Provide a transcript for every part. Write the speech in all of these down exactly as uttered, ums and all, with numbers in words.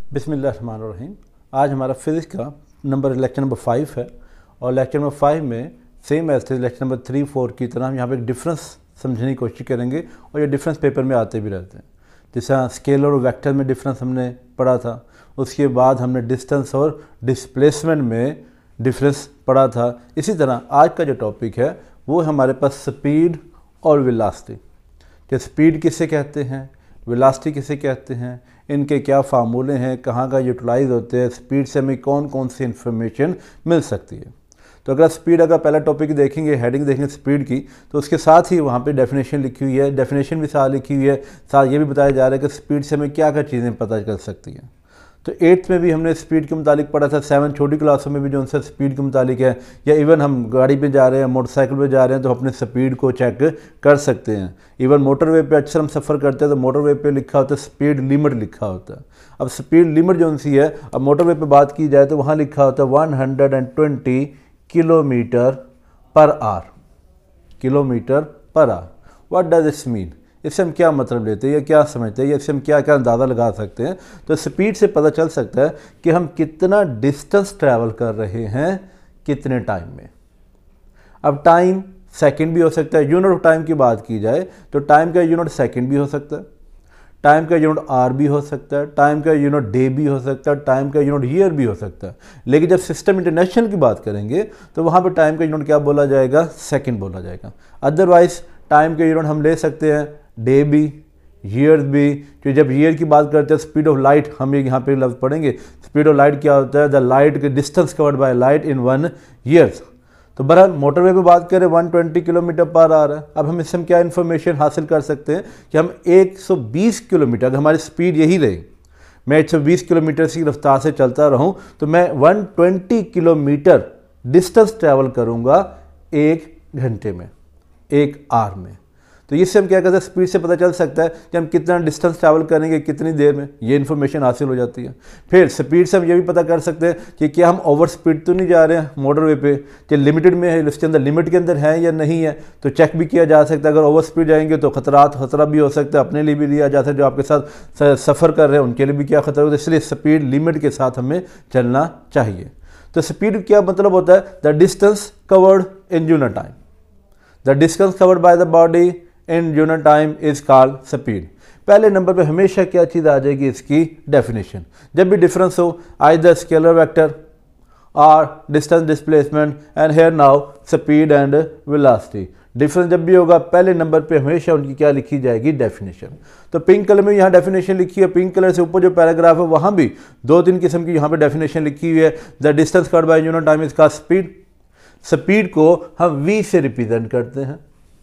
बिस्मिल्लाहिर्रहमानिर्रहीम। आज हमारा फिज़िक्स का नंबर लेक्चर नंबर फाइव है और लेक्चर नंबर फाइव में सेम ऐसे लेक्चर नंबर थ्री फोर की तरह हम यहाँ पे एक डिफरेंस समझने की कोशिश करेंगे और ये डिफरेंस पेपर में आते भी रहते हैं। जैसा स्केलर और वेक्टर में डिफरेंस हमने पढ़ा था, उसके बाद हमने डिस्टेंस और डिस्प्लेसमेंट में डिफरेंस पढ़ा था। इसी तरह आज का जो टॉपिक है वो हमारे पास स्पीड और वेलोसिटी। कि स्पीड किसे कहते हैं, वेलोसिटी किसे कहते हैं, इनके क्या फार्मूले हैं, कहाँ का यूटिलाइज होते हैं, स्पीड से हमें कौन कौन सी इन्फॉर्मेशन मिल सकती है। तो अगर स्पीड अगर पहला टॉपिक देखेंगे, हेडिंग देखेंगे स्पीड की, तो उसके साथ ही वहाँ पे डेफिनेशन लिखी हुई है, डेफिनेशन भी साथ लिखी हुई है, साथ ये भी बताया जा रहा है कि स्पीड से हमें क्या क्या चीज़ें पता चल सकती हैं। तो एट्थ में भी हमने स्पीड के मुतालिक पढ़ा था, सेवन छोटी क्लासों में भी जो उनसे स्पीड के मुतालिक है, या इवन हम गाड़ी पे जा रहे हैं, मोटरसाइकिल पे जा रहे हैं तो अपने स्पीड को चेक कर सकते हैं। इवन मोटरवे पे अक्सर हम सफ़र करते हैं तो मोटरवे पे लिखा होता है स्पीड लिमिट लिखा होता है। अब स्पीड लिमिट जो उनसी है, अब मोटरवे पे बात की जाए तो वहाँ लिखा होता है one hundred and twenty kilometre per hour, kilometre per hour. What does it's mean, इससे हम क्या मतलब लेते हैं या क्या समझते हैं या इससे हम क्या क्या अंदाज़ा लगा सकते हैं। तो स्पीड से पता चल सकता है कि हम कितना डिस्टेंस ट्रैवल कर रहे हैं कितने टाइम में। अब टाइम सेकंड भी हो सकता है, यूनिट ऑफ टाइम की बात की जाए तो टाइम का यूनिट सेकंड भी हो सकता है, टाइम का यूनिट आर भी हो सकता है, टाइम का यूनिट डे भी हो सकता है, टाइम का यूनिट ईयर भी हो सकता है। लेकिन जब सिस्टम इंटरनेशनल की बात करेंगे तो वहाँ पर टाइम का यूनिट क्या बोला जाएगा, सेकंड बोला जाएगा। अदरवाइज टाइम के यूनिट हम ले सकते हैं डे भी, ईयर भी। तो जब ईयर की बात करते हैं स्पीड ऑफ लाइट, हम यहाँ पे लफ्ज़ पढ़ेंगे। स्पीड ऑफ लाइट क्या होता है, द लाइट के distance covered by light in one years. तो बहरहाल मोटरवे पे बात करें one twenty kilometre per hour है। अब हम इससे हम क्या इन्फॉर्मेशन हासिल कर सकते हैं कि हम एक सौ बीस किलोमीटर, अगर हमारी स्पीड यही रहे, मैं एक सौ बीस किलोमीटर की रफ्तार से चलता रहूं तो मैं एक सौ बीस किलोमीटर डिस्टेंस ट्रैवल करूंगा एक घंटे में, एक आवर में। तो इससे हम क्या कहते हैं, स्पीड से पता चल सकता है कि हम कितना डिस्टेंस ट्रैवल करेंगे कितनी देर में, ये इन्फॉर्मेशन हासिल हो जाती है। फिर स्पीड से हम ये भी पता कर सकते हैं कि क्या हम ओवर स्पीड तो नहीं जा रहे हैं मोटरवे पे, कि लिमिटेड में है, इसके अंदर लिमिट के अंदर है या नहीं है, तो चेक भी किया जा सकता है। अगर ओवर स्पीड जाएंगे तो खतरात खतरा भी हो सकता है, अपने लिए भी लिया जा सकता है, जो आपके साथ सफ़र कर रहे हैं उनके लिए भी क्या खतरा होता है। इसलिए स्पीड लिमिट के साथ हमें चलना चाहिए। तो स्पीड क्या मतलब होता है, the distance covered in unit time, the distance covered by the body in unit time is called speed. पहले नंबर पे हमेशा क्या चीज़ आ जाएगी, इसकी डेफिनेशन। जब भी डिफरेंस हो, आइदर स्केलर वेक्टर और distance displacement, and here now speed and velocity. Difference जब भी होगा पहले नंबर पे हमेशा उनकी क्या लिखी जाएगी, डेफिनेशन। तो पिंक कलर में यहाँ डेफिनेशन लिखी है, पिंक कलर से ऊपर जो पैराग्राफ है वहाँ भी दो तीन किस्म की यहाँ पे डेफिनेशन लिखी हुई है। The distance covered by unit time is called speed. Speed को हम वी से रिप्रेजेंट करते हैं,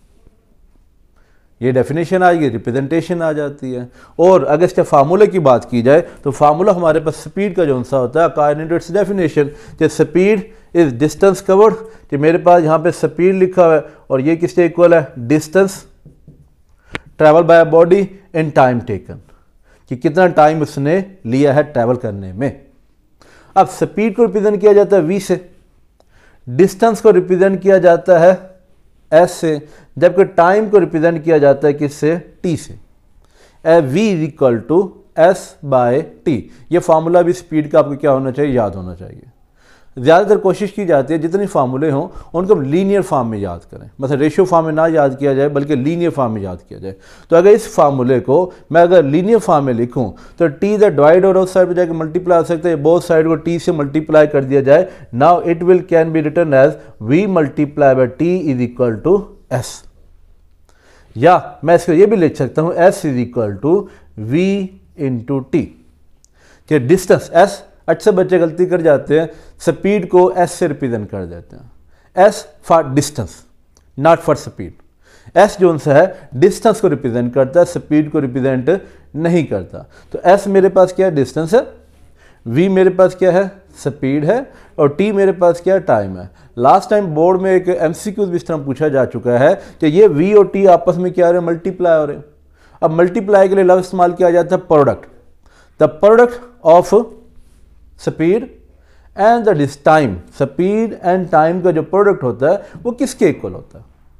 ये डेफिनेशन आएगी, रिप्रेजेंटेशन आ जाती है। और अगर इसके फार्मूले की बात की जाए तो फार्मूला हमारे पास स्पीड का जो सा होता है अकॉर्डिंग टू इट्स डेफिनेशन, कि स्पीड इज डिस्टेंस कवर्ड, कि मेरे पास यहाँ पे स्पीड लिखा हुआ है और ये किसके इक्वल है, distance travel by body in time taken, कि कितना टाइम उसने लिया है ट्रैवल करने में। अब स्पीड को रिप्रेजेंट किया जाता है वी से, डिस्टेंस को रिप्रेजेंट किया जाता है एस से, जबकि टाइम को रिप्रेजेंट किया जाता है किससे, टी से। A v is equal to s by t. ये फार्मूला भी स्पीड का आपको क्या होना चाहिए, याद होना चाहिए। ज़्यादातर कोशिश की जाती है जितने फार्मूले हों उनको लीनियर फॉर्म में याद करें, मतलब रेशियो फॉर्म में ना याद किया जाए बल्कि लीनियर फॉर्म में याद किया जाए। तो अगर इस फार्मूले को मैं अगर लीनियर फॉर्म में लिखूं तो टी द डिवाइड और उस साइड पर जाकर मल्टीप्लाई हो सकते हैं, बोथ साइड को टी से मल्टीप्लाई कर दिया जाए। Now it will can be written as V multiply by T is equal to S. या मैं इसको ये भी लिख सकता हूं S is equal to V into T, कि डिस्टेंस एस, अच्छे बच्चे गलती कर जाते हैं, स्पीड को एस से रिप्रेजेंट कर देते हैं। S for distance, not for speed. S जो सा है डिस्टेंस को रिप्रेजेंट करता है, स्पीड को रिप्रेजेंट नहीं करता। तो एस मेरे पास क्या है, डिस्टेंस है, वी मेरे पास क्या है, स्पीड है, और टी मेरे पास क्या है, टाइम है। लास्ट टाइम बोर्ड में एक एमसीक्यू भी इस तरह पूछा जा चुका है कि ये वी और टी आपस में क्या हो रहे हैं, मल्टीप्लाई हो रहे हैं। अब मल्टीप्लाई के लिए लफ्ज़ इस्तेमाल किया जाता है product, the product of speed and the time. Speed and time का जो प्रोडक्ट होता है वो किसके इक्वल होता है,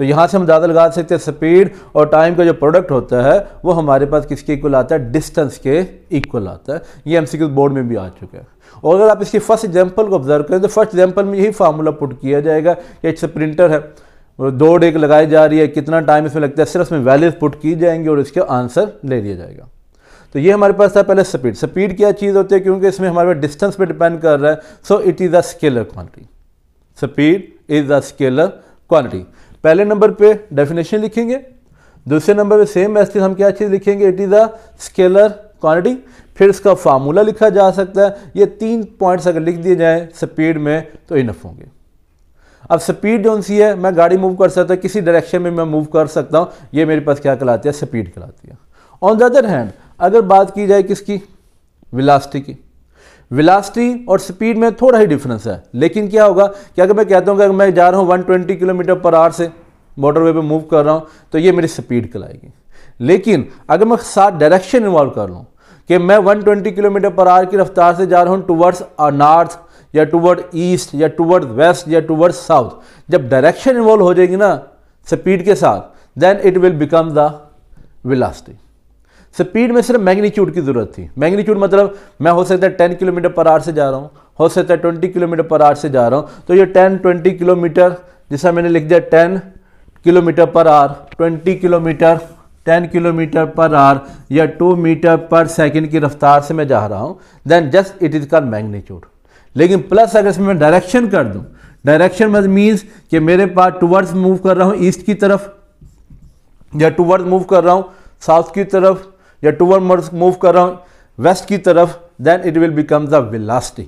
तो यहाँ से हम ज़्यादा लगा सकते हैं स्पीड और टाइम का जो प्रोडक्ट होता है वो हमारे पास किसके इक्वल आता है, डिस्टेंस के इक्वल आता है। ये एमसीक्यू बोर्ड में भी आ चुका है। और अगर आप इसकी फर्स्ट एग्जांपल को ऑब्जर्व करें तो फर्स्ट एग्जांपल में यही फार्मूला पुट किया जाएगा कि एक प्रिंटर है, दौड़ एक लगाई जा रही है, कितना टाइम इसमें लगता है, सिर्फ इसमें वैल्यूज पुट की जाएंगी और इसका आंसर ले लिया जाएगा। तो ये हमारे पास था पहले स्पीड। स्पीड क्या चीज़ होती है, क्योंकि इसमें हमारे पास डिस्टेंस पे डिपेंड कर रहा है, so it is a scalar quantity. Speed is a scalar quantity. पहले नंबर पे डेफिनेशन लिखेंगे, दूसरे नंबर पे सेम ऐसे हम क्या चीज़ लिखेंगे, it is a scalar quantity. फिर इसका फार्मूला लिखा जा सकता है। ये तीन पॉइंट्स अगर लिख दिए जाए स्पीड में तो इनफ होंगे। अब स्पीड जो सी है, मैं गाड़ी मूव कर सकता हूँ, किसी डायरेक्शन में मैं मूव कर सकता हूँ, ये मेरे पास क्या कहलाती है, स्पीड कहलाती है। ऑन द अदर हैंड अगर बात की जाए किसकी, वेलोसिटी की, वेलोसिटी और स्पीड में थोड़ा ही डिफरेंस है। लेकिन क्या होगा कि अगर मैं कहता हूँ कि अगर मैं जा रहा हूँ एक सौ बीस किलोमीटर पर आवर से मोटरवे पे मूव कर रहा हूँ तो ये मेरी स्पीड कहलाएगी। लेकिन अगर मैं साथ डायरेक्शन इन्वॉल्व कर लूँ कि मैं एक सौ बीस किलोमीटर पर आवर की रफ्तार से जा रहा हूँ टुवर्ड्स नॉर्थ या टुवर्ड ईस्ट या टुवर्ड वेस्ट या टुवर्ड साउथ, जब डायरेक्शन इन्वॉल्व हो जाएगी ना स्पीड के साथ, then it will become the velocity. Speed में सिर्फ मैग्नीट्यूड की जरूरत थी। मैग्नीट्यूड मतलब मैं हो सकता है टेन किलोमीटर पर आवर से जा रहा हूँ, हो सकता है ट्वेंटी किलोमीटर पर आवर से जा रहा हूँ, तो ये टेन ट्वेंटी किलोमीटर जिसका मैंने लिख दिया ten kilometre per hour, twenty kilometre, ten kilometre per hour या टू मीटर पर सेकेंड की रफ्तार से मैं जा रहा हूँ, then just it is called magnitude. लेकिन प्लस अगर इसमें मैं डायरेक्शन कर दूँ, डायरेक्शन मत मीन्स कि मेरे पास टुवर्ड्स मूव कर रहा हूँ ईस्ट की तरफ, या टुवर्ड्स मूव कर रहा हूँ साउथ की तरफ, या टुवर्ड मूव कर रहा हूँ वेस्ट की तरफ, then it will become the velocity.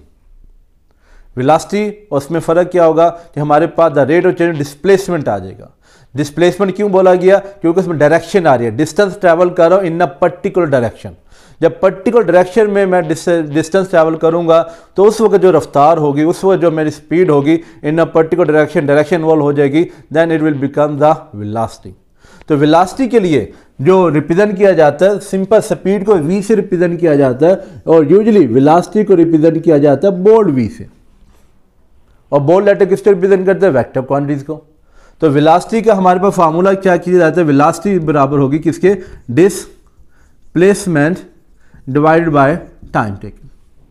Velocity उसमें फ़र्क क्या होगा कि हमारे पास the rate of change displacement आ जाएगा। डिस्प्लेसमेंट क्यों बोला गया, क्योंकि उसमें डायरेक्शन आ रही है, डिस्टेंस ट्रैवल कर रहा हूँ इन अ पर्टिकुलर डायरेक्शन। जब पर्टिकुलर डायरेक्शन में मैं डिस्टेंस ट्रैवल करूंगा तो उस वक्त जो रफ्तार होगी, उस वक्त जो मेरी स्पीड होगी in a particular direction, direction involve हो जाएगी, then it will become the velocity. तो वेलोसिटी के लिए जो रिप्रेजेंट किया जाता है, सिंपल स्पीड को वी से रिप्रेजेंट किया जाता है और यूजुअली वेलोसिटी को रिप्रेजेंट किया जाता है बोल्ड वी से। और बोल्ड लेटर किसको रिप्रेजेंट करते हैं, वेक्टर क्वांटिटीज को। तो वेलोसिटी का हमारे पास फार्मूला क्या किया जाता है, वेलोसिटी बराबर होगी किसके, displacement divided by time taken.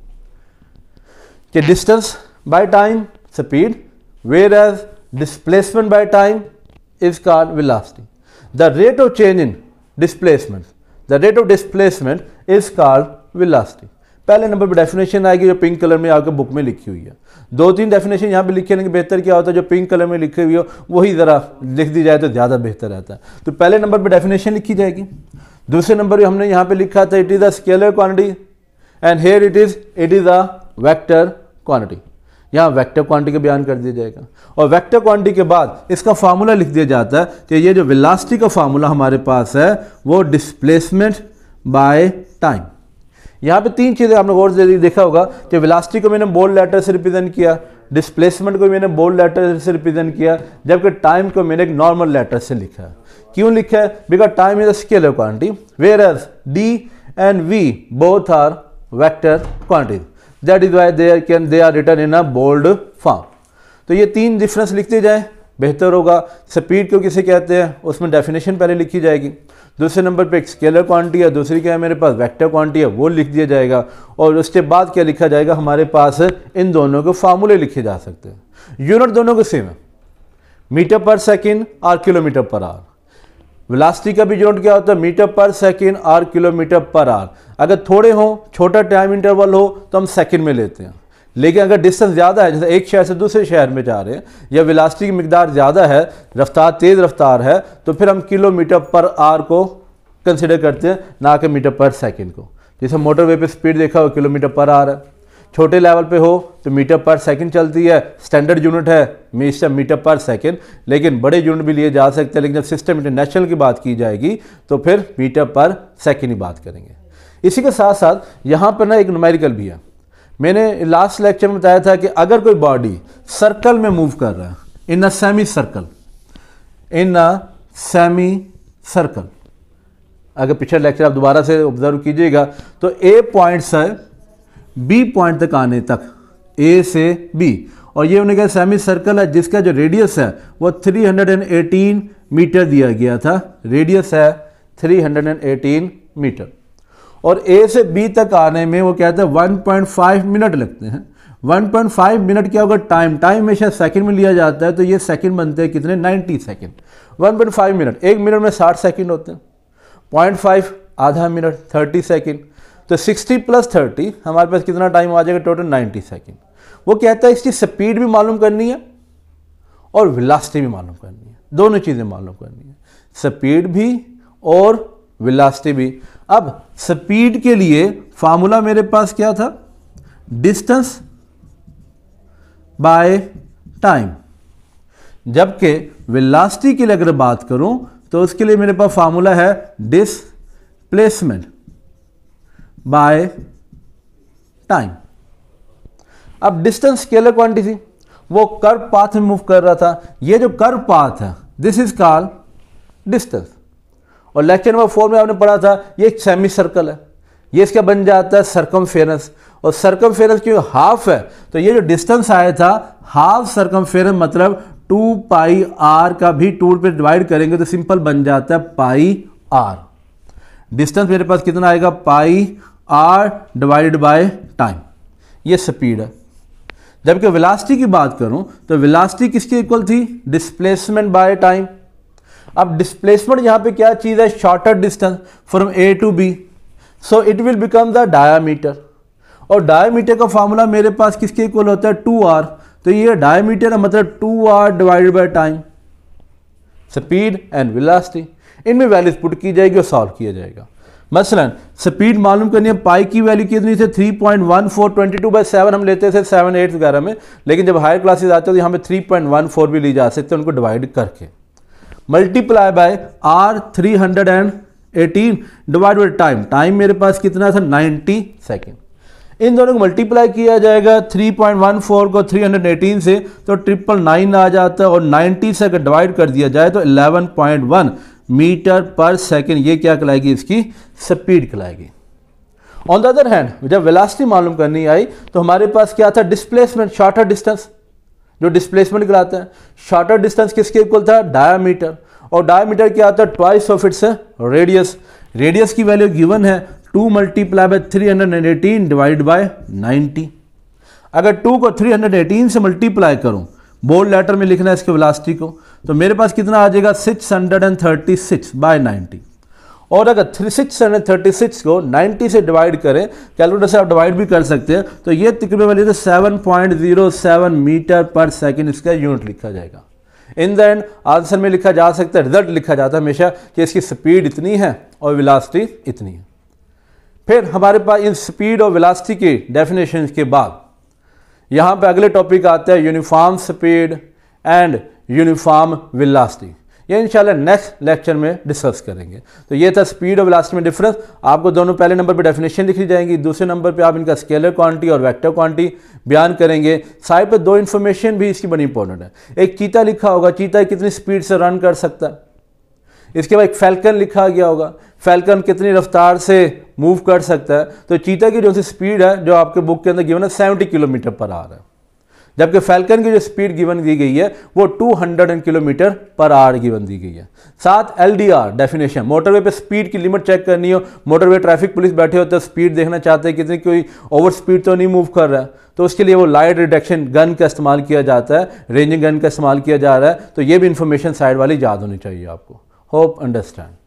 कि distance by time speed, whereas displacement by time is called velocity. The rate of change in displacement, the rate of displacement is called velocity. पहले नंबर पर definition आएगी जो pink colour में आपके book में लिखी हुई है। दो तीन डेफिनेशन यहाँ पे लिखे, लेकिन बेहतर क्या होता है जो पिंक कलर में लिखी हुई हो वही ज़रा लिख दी जाए तो ज़्यादा बेहतर रहता है। तो पहले नंबर पर डेफिनेशन लिखी जाएगी। दूसरे नंबर पर हमने यहाँ पे लिखा था it is a scalar quantity and here it is it is a vector quantity. यहाँ वेक्टर क्वांटिटी का बयान कर दिया जाएगा और वेक्टर क्वांटिटी के बाद इसका फार्मूला लिख दिया जाता है कि ये जो वेलोसिटी का फार्मूला हमारे पास है वो डिस्प्लेसमेंट बाय टाइम। यहाँ पे तीन चीज़ें आपने गौर से देखा होगा कि वेलोसिटी को मैंने बोल्ड लेटर से रिप्रेजेंट किया, डिस्प्लेसमेंट को मैंने बोल्ड लेटर से रिप्रेजेंट किया, जबकि टाइम को मैंने एक नॉर्मल लेटर से लिखा है। क्यों लिखा है, because time is a scalar quantity whereas D and V both are vector quantity, that is why they can they are written in a bold form. तो ये तीन डिफरेंस लिखते जाए बेहतर होगा। स्पीड को किसे कहते हैं उसमें डेफिनेशन पहले लिखी जाएगी। दूसरे नंबर पे एक स्केलर क्वांटिटी है, दूसरी क्या है मेरे पास वेक्टर क्वांटिटी है, वो लिख दिया जाएगा। और उसके बाद क्या लिखा जाएगा, हमारे पास इन दोनों के फार्मूले लिखे जा सकते हैं। यूनिट दोनों के सेम है, मीटर पर सेकेंड और किलोमीटर पर आवर। वेलोसिटी का भी यूनिट क्या होता है, मीटर पर सेकेंड और किलोमीटर पर आवर। अगर थोड़े हो, छोटा टाइम इंटरवल हो तो हम सेकेंड में लेते हैं, लेकिन अगर डिस्टेंस ज़्यादा है, जैसे एक शहर से दूसरे शहर में जा रहे हैं या वेलोसिटी की मिकदार ज़्यादा है, रफ्तार तेज़ रफ्तार है, तो फिर हम किलोमीटर पर आवर को कंसिडर करते हैं, ना कि मीटर पर सेकंड को। जैसे मोटरवे पे स्पीड देखा हो किलोमीटर पर आवर है, छोटे लेवल पे हो तो मीटर पर सेकंड चलती है, स्टैंडर्ड यूनिट है हमेशा मीटर पर सेकंड, लेकिन बड़े यूनिट भी लिए जा सकते हैं। लेकिन जब सिस्टम इंटरनेशनल की बात की जाएगी तो फिर मीटर पर सेकंड ही बात करेंगे। इसी के साथ साथ यहाँ पर ना एक न्यूमेरिकल भी है। मैंने लास्ट लेक्चर में बताया था कि अगर कोई बॉडी सर्कल में मूव कर रहा है, in a semi circle, in a semi circle, अगर पिछले लेक्चर आप दोबारा से ऑब्जर्व कीजिएगा तो ए पॉइंट से बी पॉइंट तक आने तक, ए से बी, और ये उन्हें कहा सेमी सर्कल है जिसका जो रेडियस है वो तीन सौ अठारह मीटर दिया गया था, रेडियस है तीन सौ अठारह मीटर। और ए से बी तक आने में वो कहता है वन पॉइंट फाइव मिनट लगते हैं। वन पॉइंट फाइव मिनट क्या होगा, टाइम टाइम हमेशा सेकंड में लिया जाता है, तो ये सेकंड बनते हैं कितने, नब्बे second. One point five minute, एक मिनट में साठ सेकंड होते हैं, पॉइंट फाइव आधा मिनट तीस सेकंड, तो साठ प्लस तीस हमारे पास कितना टाइम आ जाएगा, टोटल नब्बे सेकंड। वो कहता है इसकी स्पीड भी मालूम करनी है और वेलोसिटी भी मालूम करनी है, दोनों चीज़ें मालूम करनी है, स्पीड भी और वेलोसिटी भी। अब स्पीड के लिए फार्मूला मेरे पास क्या था, डिस्टेंस बाय टाइम, जबकि वेलोसिटी के लिए अगर बात करूं तो उसके लिए मेरे पास फार्मूला है डिस्प्लेसमेंट बाय टाइम। अब डिस्टेंस स्केलर क्वांटिटी, वो कर्व पाथ में मूव कर रहा था, ये जो कर्व पाथ है दिस इज कॉल्ड डिस्टेंस। और लेक्चर नंबर फोर में आपने पढ़ा था ये एक सेमी सर्कल है, ये इसका बन जाता है सर्कमफेरेंस, और सर्कमफेरेंस क्योंकि हाफ है तो ये जो डिस्टेंस आया था हाफ सर्कमफेरेंस मतलब टू पाई आर का भी टू पे डिवाइड करेंगे तो सिंपल बन जाता है पाई आर। डिस्टेंस मेरे पास कितना आएगा, pi R divided by time, ये स्पीड है। जबकि वेलोसिटी की बात करूं तो वेलोसिटी किसके इक्वल थी, डिस्प्लेसमेंट बाय टाइम। अब डिस्प्लेसमेंट यहां पे क्या चीज है, shorter distance from A to B, so it will become the diameter. और डायामीटर का फॉर्मूला मेरे पास किसके इक्वल होता है, टू आर, तो ये डायामीटर है मतलब two R divided by time, speed and velocity. इनमें वैल्यूज पुट की जाएगी और सॉल्व किया जाएगा। मसलन स्पीड मालूम करनी है, पाई की वैल्यू कितनी थी, three point one four, twenty two by seven हम लेते थे सेवन एट वगैरह में, लेकिन जब हायर क्लासेस आते हैं तो यहाँ पे थ्री पॉइंट वन फोर भी ली जा सकते हैं, उनको डिवाइड करके multiply by R three hundred eighteen divide by time, time मेरे पास कितना था, नाइन्टी सेकेंड। इन दोनों को मल्टीप्लाई किया जाएगा, थ्री पॉइंट वन फोर को थ्री हंड्रेड एटीन से तो ट्रिपल नाइन आ जाता है, और नाइन्टी से अगर डिवाइड कर दिया जाए तो eleven point one metre per second, ये क्या कहलाएगी, इसकी स्पीड कहलाएगी। ऑन द अदर हैंड जब वेलोसिटी मालूम करनी आई तो हमारे पास क्या था, डिस्प्लेसमेंट, शॉर्टर डिस्टेंस, जो डिस्प्लेसमेंट कहलाता है। शॉर्टर डिस्टेंस किसके इक्वल था, डायामीटर, और डायामीटर क्या आता है, twice of its radius. Radius की वैल्यू गिवन है two multiply by three hundred eighteen divide by ninety. अगर टू को थ्री हंड्रेड एटीन से मल्टीप्लाई करूं, बोल्ड लेटर में लिखना है इसके वेलोसिटी को, तो मेरे पास कितना आ जाएगा, six hundred thirty six by ninety. और अगर सिक्स हंड्रेड थर्टी सिक्स को नाइन्टी से डिवाइड करें, कैलकुलेटर से आप डिवाइड भी कर सकते हैं, तो ये तकरीबन वाली तो seven point zero seven metre per second इसका यूनिट लिखा जाएगा। इन द एंड आंसर में लिखा जा सकता है, रिजल्ट लिखा जाता है हमेशा कि इसकी स्पीड इतनी है और वेलोसिटी इतनी है। फिर हमारे पास इन स्पीड और वेलोसिटी की डेफिनेशन के बाद यहाँ पे अगले टॉपिक आते हैं uniform speed and uniform velocity. ये इंशाल्लाह नेक्स्ट लेक्चर में डिस्कस करेंगे। तो ये था स्पीड और वेलोसिटी में डिफरेंस। आपको दोनों पहले नंबर पे डेफिनेशन लिखी जाएंगी, दूसरे नंबर पे आप इनका स्केलर क्वांटिटी और वेक्टर क्वांटिटी बयान करेंगे। साइड पे दो इन्फॉर्मेशन भी इसकी बड़ी इंपॉर्टेंट है। एक चीता लिखा होगा, चीता कितनी स्पीड से रन कर सकता है। इसके बाद एक फैल्कन लिखा गया होगा, फैल्कन कितनी रफ्तार से मूव कर सकता है। तो चीता की जो सी स्पीड है जो आपके बुक के अंदर गिवन है सेवेंटी किलोमीटर पर आवर है, जबकि फैल्कन की जो स्पीड गिवन दी गई है वो two hundred kilometre per hour given दी गई है। साथ L D R definition, motorway पे स्पीड की लिमिट चेक करनी हो, मोटरवे ट्रैफिक पुलिस बैठे होते हैं, स्पीड देखना चाहते हैं कितनी, कोई ओवर स्पीड तो नहीं मूव कर रहा है, तो उसके लिए वो लाइट रिडक्शन गन का इस्तेमाल किया जाता है, रेंजिंग गन का इस्तेमाल किया जा रहा है। तो ये भी इंफॉर्मेशन साइड वाली याद होनी चाहिए आपको। Hope understand.